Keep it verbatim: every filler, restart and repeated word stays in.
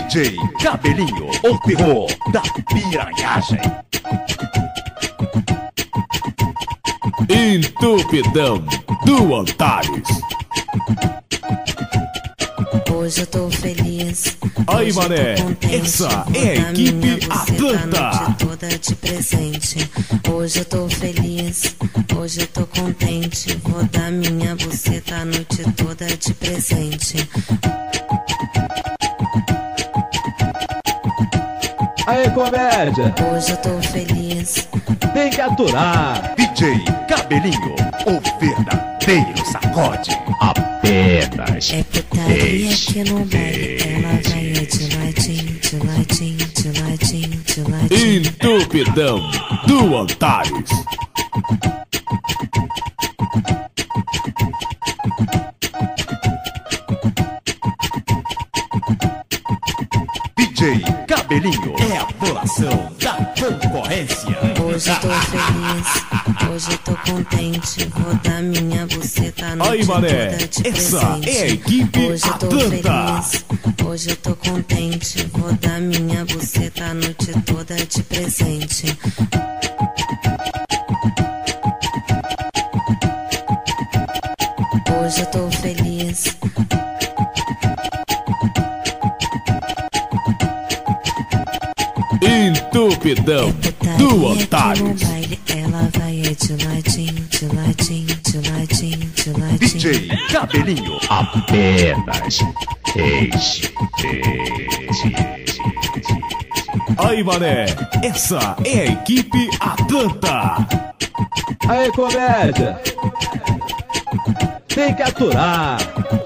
D J Cabelinho, o terror da piranhagem. Entupidão do Antares. Hoje eu tô feliz. Aí, mané, essa é a equipe Atlanta. A noite toda de presente. Hoje eu tô feliz. Hoje eu tô contente. Vou dar minha buceta a noite toda de presente. Aê, comédia! Hoje eu tô feliz. Tem que aturar! D J Cabelinho, o verdadeiro sacode. Apenas É putaria aqui no baile. Ela vai é de ladinho, de ladinho, de ladinho, de ladinho. Entupidão do Antares. D J Cabelinho é a adoração da concorrência. Hoje eu tô feliz, hoje eu tô contente. Vou dar minha buceta a noite Aí, mané, toda de essa presente. é a equipe Hoje eu tô Atlanta. feliz, hoje eu tô contente. Vou dar minha buceta a noite toda de presente. Hoje eu tô feliz. Entupidão do Antares. Ela vai é de ladinho, de ladinho, de ladinho, de ladinho. D J Cabelinho, apenas este. Aí, mané, essa é a equipe Atlanta. Aê, comédia! Tem que aturar!